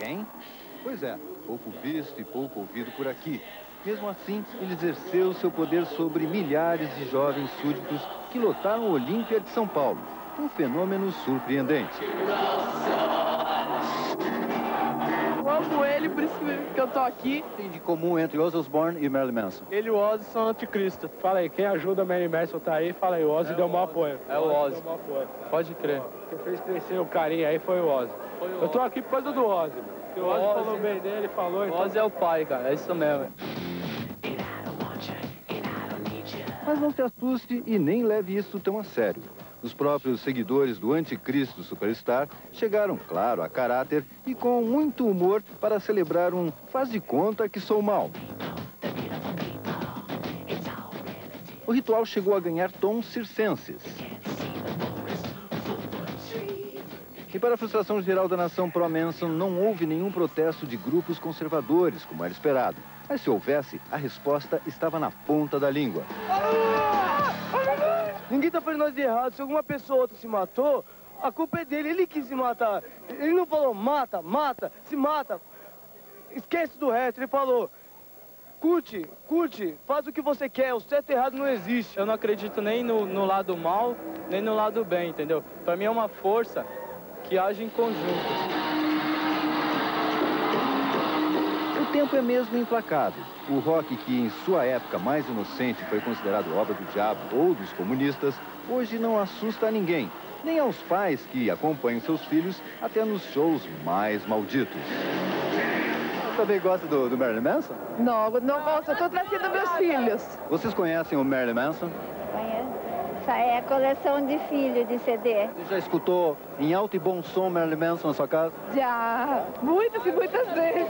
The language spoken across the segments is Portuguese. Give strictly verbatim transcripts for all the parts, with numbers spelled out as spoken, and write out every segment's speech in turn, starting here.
Quem? Pois é, pouco visto e pouco ouvido por aqui. Mesmo assim, ele exerceu seu poder sobre milhares de jovens súditos que lotaram o Olímpia de São Paulo. Um fenômeno surpreendente. Eu amo ele, por isso que eu tô aqui. O que tem de comum entre Ozzy Osbourne e Marilyn Manson? Ele e o Ozzy são anticristo. Fala aí, quem ajuda a Marilyn Manson tá aí? Fala aí, o Ozzy É deu o maior Ozzy. apoio. É o Ozzy. Deu maior apoio. Pode crer. Quem fez crescer o carinha aí foi o Ozzy. Foi o Eu tô Ozzy. aqui por causa do Ozzy, mano. Porque o Ozzy, Ozzy falou bem dele, falou... O então... Ozzy é o pai, cara. É isso mesmo. Mas não se assuste e nem leve isso tão a sério. Os próprios seguidores do anticristo superstar chegaram, claro, a caráter e com muito humor para celebrar um faz de conta que sou mal. O ritual chegou a ganhar tons circenses. E para a frustração geral da nação pró-Manson, não houve nenhum protesto de grupos conservadores, como era esperado. Mas se houvesse, a resposta estava na ponta da língua. Ninguém tá fazendo nada de errado. Se alguma pessoa ou outra se matou, a culpa é dele. Ele quis se matar. Ele não falou mata, mata, se mata. Esquece do resto. Ele falou curte, curte, faz o que você quer. O certo e errado não existe. Eu não acredito nem no, no lado mal, nem no lado bem, entendeu? Pra mim é uma força que age em conjunto. O tempo é mesmo implacável. O rock que em sua época mais inocente foi considerado obra do diabo ou dos comunistas, hoje não assusta a ninguém, nem aos pais que acompanham seus filhos até nos shows mais malditos. Você também gosta do, do Marilyn Manson? Não, não gosto, eu tô trazendo meus filhos. Vocês conhecem o Marilyn Manson? Conheço. Essa é a coleção de filhos de C D. Você já escutou em alto e bom som Marilyn Manson na sua casa? Já, muitas e muitas vezes.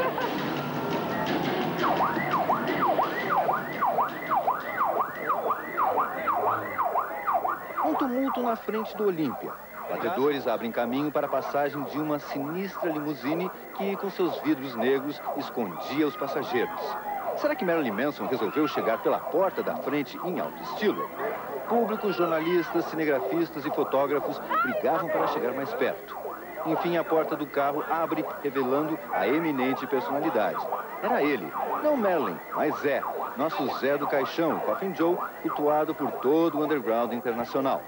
Um tumulto na frente do Olímpia. Batedores abrem caminho para a passagem de uma sinistra limusine que, com seus vidros negros, escondia os passageiros. Será que Marilyn Manson resolveu chegar pela porta da frente em alto estilo? Público, jornalistas, cinegrafistas e fotógrafos brigavam para chegar mais perto. Enfim, a porta do carro abre, revelando a eminente personalidade. Era ele, não Marilyn, mas Zé, nosso Zé do Caixão, Coffin Joe, cultuado por todo o underground internacional.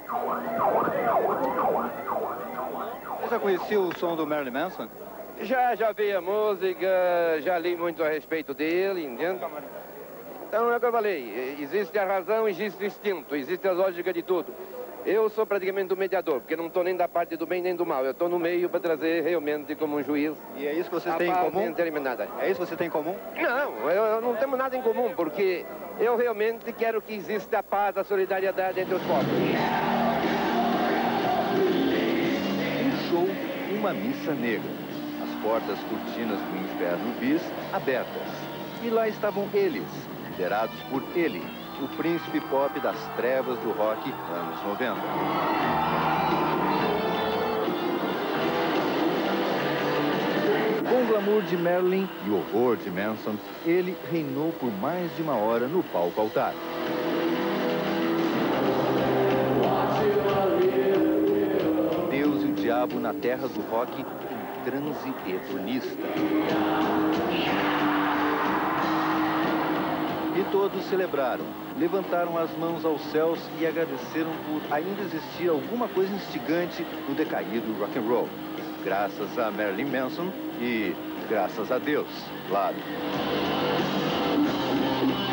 Você já conhecia o som do Marilyn Manson? Já, já vi a música, já li muito a respeito dele, entende? Então é o que eu falei, existe a razão, existe o instinto, existe a lógica de tudo. Eu sou praticamente o mediador, porque não estou nem da parte do bem nem do mal. Eu estou no meio para trazer realmente como um juiz. E é isso que vocês têm em comum? Determinada. É isso que você tem em comum? Não, eu, eu não temos nada em comum, porque eu realmente quero que exista a paz, a solidariedade entre os povos. Um show, uma missa negra. As portas cortinas do inferno bis abertas. E lá estavam eles, liderados por ele, o príncipe pop das trevas do rock anos noventa. Com o glamour de Marilyn e o horror de Manson, ele reinou por mais de uma hora no palco altar. Deus e o diabo na terra do rock em transe hedonista. E todos celebraram, levantaram as mãos aos céus e agradeceram por ainda existir alguma coisa instigante no decaído rock and roll. Graças a Marilyn Manson e graças a Deus, claro.